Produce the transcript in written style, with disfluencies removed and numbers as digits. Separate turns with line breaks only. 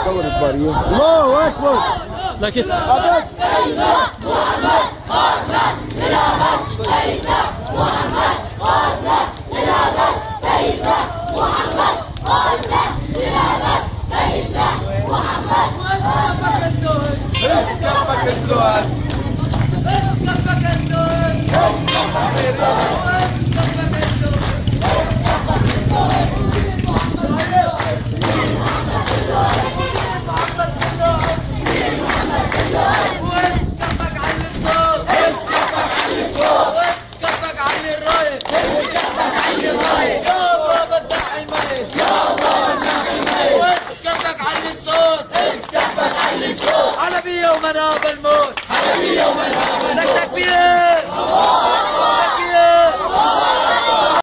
صور كباريه. الله اكبر.
لكن
محمد
للأبد سيدنا محمد قادنا للأبد سيدنا محمد قادنا للأبد سيدنا محمد. واسكبك الزهد اسكبك الزهد اسكبك الزهد اسكبك
حلبي يوم ناب الموت، حلبي يوم ناب الموت، لا تكبير